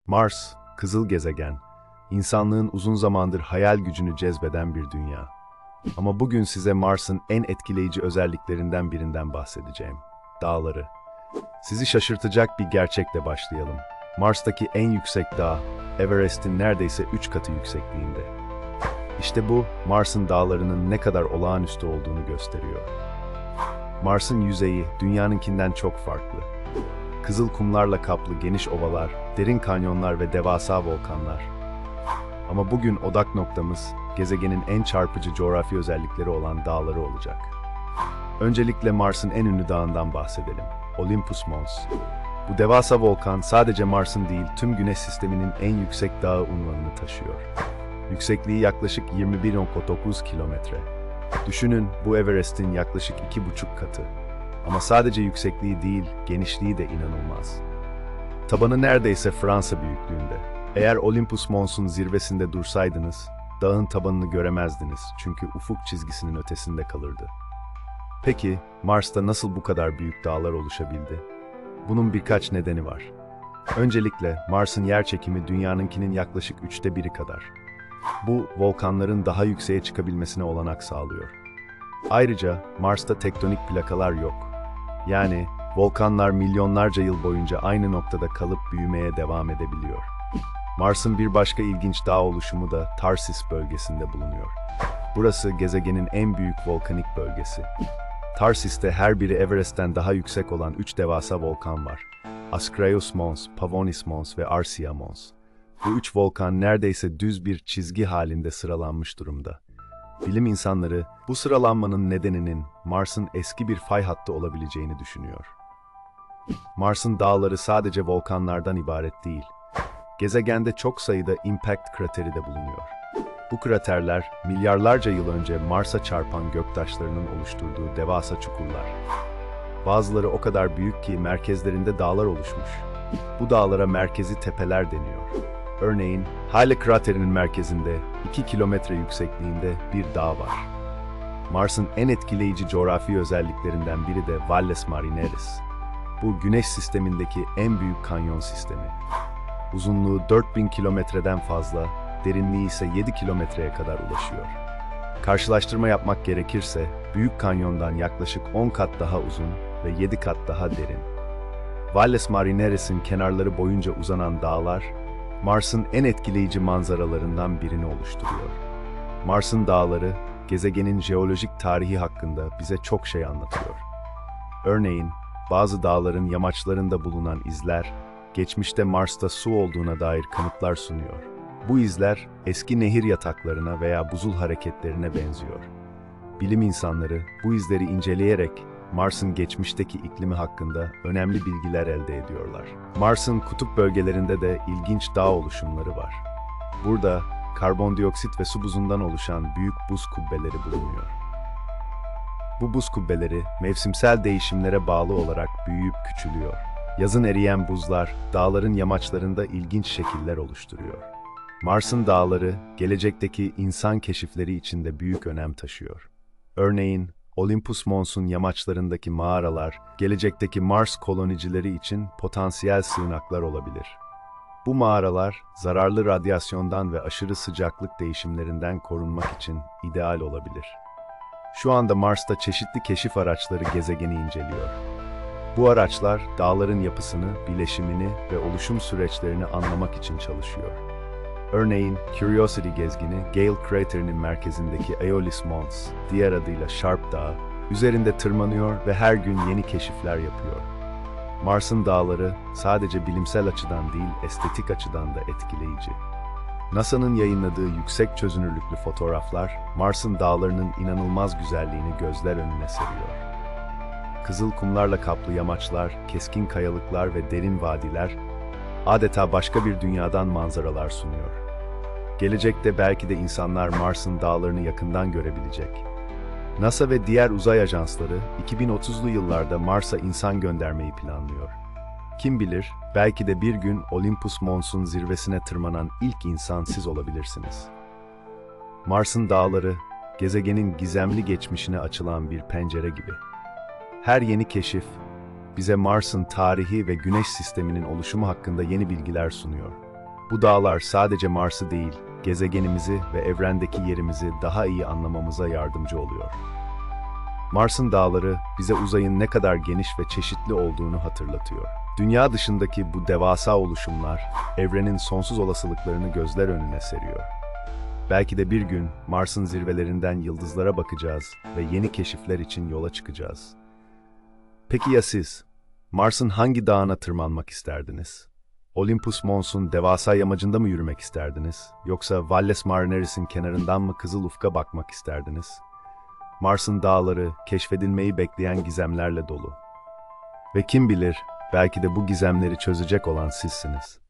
Mars, kızıl gezegen, insanlığın uzun zamandır hayal gücünü cezbeden bir dünya. Ama bugün size Mars'ın en etkileyici özelliklerinden birinden bahsedeceğim. Dağları. Sizi şaşırtacak bir gerçekle başlayalım. Mars'taki en yüksek dağ, Everest'in neredeyse 3 katı yüksekliğinde. İşte bu, Mars'ın dağlarının ne kadar olağanüstü olduğunu gösteriyor. Mars'ın yüzeyi, dünyanınkinden çok farklı. Kızıl kumlarla kaplı geniş ovalar, derin kanyonlar ve devasa volkanlar. Ama bugün odak noktamız, gezegenin en çarpıcı coğrafi özellikleri olan dağları olacak. Öncelikle Mars'ın en ünlü dağından bahsedelim, Olympus Mons. Bu devasa volkan sadece Mars'ın değil, tüm Güneş sisteminin en yüksek dağı unvanını taşıyor. Yüksekliği yaklaşık 21,9 kilometre. Düşünün, bu Everest'in yaklaşık 2,5 katı. Ama sadece yüksekliği değil, genişliği de inanılmaz. Tabanı neredeyse Fransa büyüklüğünde. Eğer Olympus Mons'un zirvesinde dursaydınız, dağın tabanını göremezdiniz çünkü ufuk çizgisinin ötesinde kalırdı. Peki, Mars'ta nasıl bu kadar büyük dağlar oluşabildi? Bunun birkaç nedeni var. Öncelikle, Mars'ın yerçekimi dünyanınkinin yaklaşık 1/3 kadar. Bu, volkanların daha yükseğe çıkabilmesine olanak sağlıyor. Ayrıca, Mars'ta tektonik plakalar yok. Yani, volkanlar milyonlarca yıl boyunca aynı noktada kalıp büyümeye devam edebiliyor. Mars'ın bir başka ilginç dağ oluşumu da Tharsis bölgesinde bulunuyor. Burası gezegenin en büyük volkanik bölgesi. Tharsis'te her biri Everest'ten daha yüksek olan 3 devasa volkan var. Ascraeus Mons, Pavonis Mons ve Arsia Mons. Bu 3 volkan neredeyse düz bir çizgi halinde sıralanmış durumda. Bilim insanları bu sıralanmanın nedeninin Mars'ın eski bir fay hattı olabileceğini düşünüyor. Mars'ın dağları sadece volkanlardan ibaret değil. Gezegende çok sayıda impact krateri de bulunuyor. Bu kraterler, milyarlarca yıl önce Mars'a çarpan göktaşlarının oluşturduğu devasa çukurlar. Bazıları o kadar büyük ki merkezlerinde dağlar oluşmuş. Bu dağlara merkezi tepeler deniyor. Örneğin, Hale kraterinin merkezinde 2 kilometre yüksekliğinde bir dağ var. Mars'ın en etkileyici coğrafi özelliklerinden biri de Valles Marineris. Bu, Güneş sistemindeki en büyük kanyon sistemi. Uzunluğu 4000 kilometreden fazla, derinliği ise 7 kilometreye kadar ulaşıyor. Karşılaştırma yapmak gerekirse, Büyük Kanyon'dan yaklaşık 10 kat daha uzun ve 7 kat daha derin. Valles Marineris'in kenarları boyunca uzanan dağlar, Mars'ın en etkileyici manzaralarından birini oluşturuyor. Mars'ın dağları, gezegenin jeolojik tarihi hakkında bize çok şey anlatıyor. Örneğin, bazı dağların yamaçlarında bulunan izler, geçmişte Mars'ta su olduğuna dair kanıtlar sunuyor. Bu izler, eski nehir yataklarına veya buzul hareketlerine benziyor. Bilim insanları, bu izleri inceleyerek, Mars'ın geçmişteki iklimi hakkında önemli bilgiler elde ediyorlar. Mars'ın kutup bölgelerinde de ilginç dağ oluşumları var. Burada, karbondioksit ve su buzundan oluşan büyük buz kubbeleri bulunuyor. Bu buz kubbeleri, mevsimsel değişimlere bağlı olarak büyüyüp küçülüyor. Yazın eriyen buzlar, dağların yamaçlarında ilginç şekiller oluşturuyor. Mars'ın dağları, gelecekteki insan keşifleri için de büyük önem taşıyor. Örneğin, Olympus Mons'un yamaçlarındaki mağaralar, gelecekteki Mars kolonicileri için potansiyel sığınaklar olabilir. Bu mağaralar, zararlı radyasyondan ve aşırı sıcaklık değişimlerinden korunmak için ideal olabilir. Şu anda Mars'ta çeşitli keşif araçları gezegeni inceliyor. Bu araçlar, dağların yapısını, bileşimini ve oluşum süreçlerini anlamak için çalışıyor. Örneğin, Curiosity gezgini, Gale Crater'inin merkezindeki Aeolis Mons, diğer adıyla Sharp Dağı, üzerinde tırmanıyor ve her gün yeni keşifler yapıyor. Mars'ın dağları sadece bilimsel açıdan değil, estetik açıdan da etkileyici. NASA'nın yayınladığı yüksek çözünürlüklü fotoğraflar, Mars'ın dağlarının inanılmaz güzelliğini gözler önüne seriyor. Kızıl kumlarla kaplı yamaçlar, keskin kayalıklar ve derin vadiler, adeta başka bir dünyadan manzaralar sunuyor. Gelecekte belki de insanlar Mars'ın dağlarını yakından görebilecek. NASA ve diğer uzay ajansları 2030'lu yıllarda Mars'a insan göndermeyi planlıyor. Kim bilir, belki de bir gün Olympus Mons'un zirvesine tırmanan ilk insan siz olabilirsiniz. Mars'ın dağları, gezegenin gizemli geçmişine açılan bir pencere gibi. Her yeni keşif, bize Mars'ın tarihi ve Güneş sisteminin oluşumu hakkında yeni bilgiler sunuyor. Bu dağlar sadece Mars'ı değil, gezegenimizi ve evrendeki yerimizi daha iyi anlamamıza yardımcı oluyor. Mars'ın dağları bize uzayın ne kadar geniş ve çeşitli olduğunu hatırlatıyor. Dünya dışındaki bu devasa oluşumlar, evrenin sonsuz olasılıklarını gözler önüne seriyor. Belki de bir gün Mars'ın zirvelerinden yıldızlara bakacağız ve yeni keşifler için yola çıkacağız. Peki ya siz? Mars'ın hangi dağına tırmanmak isterdiniz? Olympus Mons'un devasa yamacında mı yürümek isterdiniz? Yoksa Valles Marineris'in kenarından mı kızıl ufka bakmak isterdiniz? Mars'ın dağları keşfedilmeyi bekleyen gizemlerle dolu. Ve kim bilir, belki de bu gizemleri çözecek olan sizsiniz.